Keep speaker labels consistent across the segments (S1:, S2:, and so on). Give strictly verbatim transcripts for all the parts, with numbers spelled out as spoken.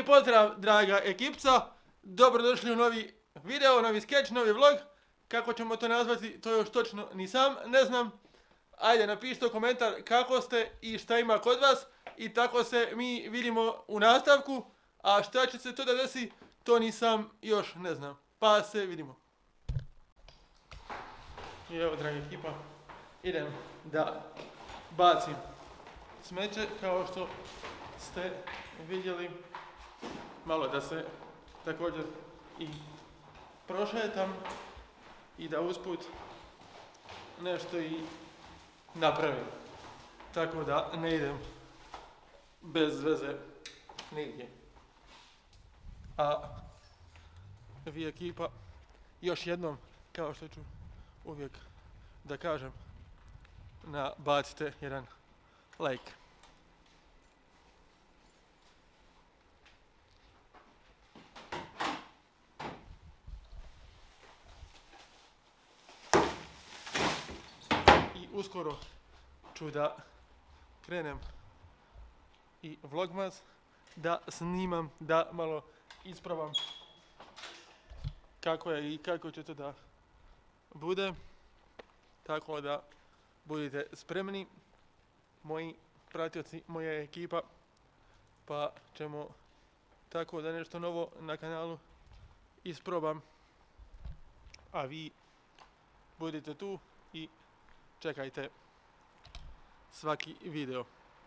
S1: pozdrav, draga ekipca, dobrodošli u novi video, novi skeč, novi vlog. Kako ćemo to nazvati, to još točno ni sam ne znam. Ajde, napišite u komentar kako ste i šta ima kod vas i tako se mi vidimo u nastavku. A šta će se to da desi, to ni sam još ne znam. Pa se vidimo. I evo, draga ekipa, idem da bacim smeće kao što ste vidjeli. Malo da se također i prošetam i da usput nešto i napravim. Tako da ne idem bez veze nigdje. A vi ekipa, još jednom, kao što ću uvijek da kažem, nabacite jedan like. I uskoro ću da krenem i vlogmas, da snimam, da malo ispravam kako je i kako će to da bude. Tako da budite spremni, moji pratioci, moja ekipa, pa ćemo tako da nešto novo na kanalu isprobam. A vi budite tu i čekajte svaki video.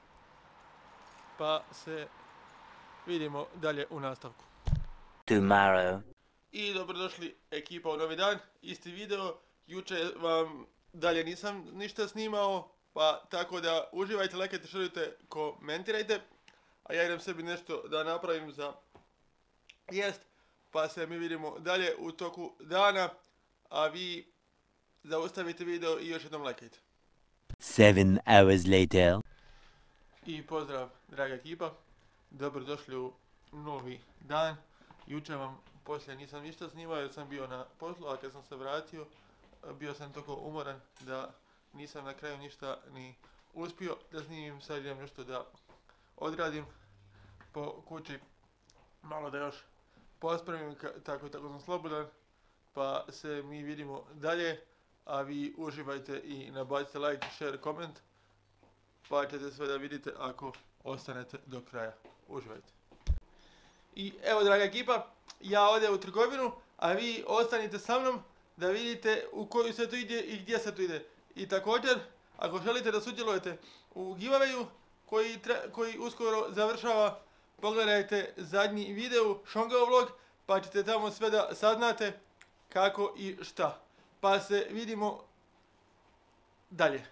S1: Pa se vidimo dalje u nastavku.
S2: Tomorrow.
S1: I dobrodošli ekipa u novi dan, isti video. Juče vam dalje nisam ništa snimao, pa tako da uživajte, lajkajte, šerujte, komentirajte. A ja idem sebi nešto da napravim za jest, pa se mi vidimo dalje u toku dana. A vi zaustavite video i još jednom lajkajte.
S2: Seven hours later.
S1: I pozdrav, draga ekipa. Dobrodošli u novi dan. Juče vam poslije nisam ništa snimao jer sam bio na poslu, a kad sam se vratio bio sam toliko umoran da nisam na kraju ništa ni uspio da snimim. Sad idem nešto da odradim po kući, malo da još pospremim, tako tako sam slobodan, pa se mi vidimo dalje. A vi uživajte i nabacite like, share, koment, pa ćete sve da vidite ako ostanete do kraja. Uživajte. I evo, draga ekipa, ja odem u trgovinu, a vi ostanite sa mnom da vidite u koju se tu ide i gdje se tu ide. I također, ako želite da sudjelujete u giveawayu koji, koji uskoro završava, pogledajte zadnji video, Šongao vlog, pa ćete tamo sve da saznate kako i šta. Pa se vidimo dalje.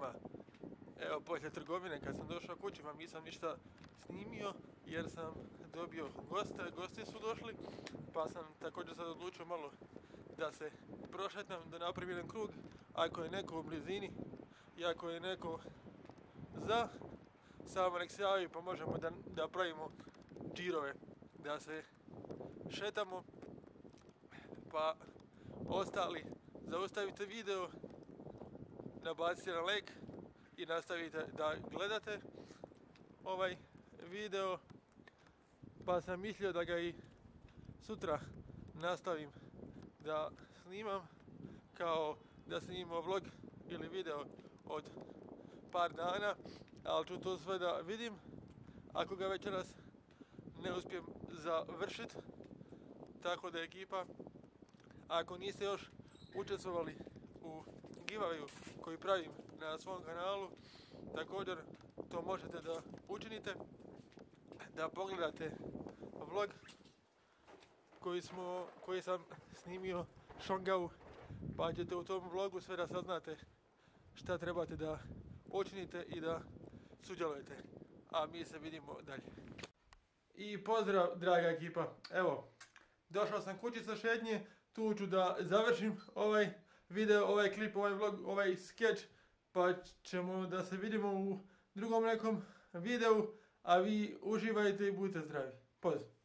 S1: snima. Evo, poslije trgovine, kad sam došao kući, vam nisam ništa snimio, jer sam dobio goste, gosti su došli, pa sam također sad odlučio malo da se prošetam, da napravim jedan krug, ako je neko u blizini i ako je neko za, samo nek se javi pa možemo da, da pravimo džirove, da se šetamo, pa ostali zaustavite video, nabacite na like i nastavite da gledate ovaj video, pa sam mislio da ga i sutra nastavim da snimam, kao da snimam vlog ili video od par dana, ali ću to sve da vidim. Ako ga večeras ne uspijem završiti, tako da ekipa, ako niste još učestvovali u giveawayu koji pravim na svom kanalu, također to možete da učinite, da pogledate vlog koji, smo, koji sam snimio Shongau, pa ćete u tom vlogu sve da saznate šta trebate da učinite i da sudjelujete. A mi se vidimo dalje. I pozdrav, draga ekipa. Evo, došao sam kući sa šetnje, tu ću da završim ovaj video, ovaj klip, ovaj vlog, ovaj sketch, pa ćemo da se vidimo u drugom nekom videu, a vi uživajte i budite zdravi. Pozdrav.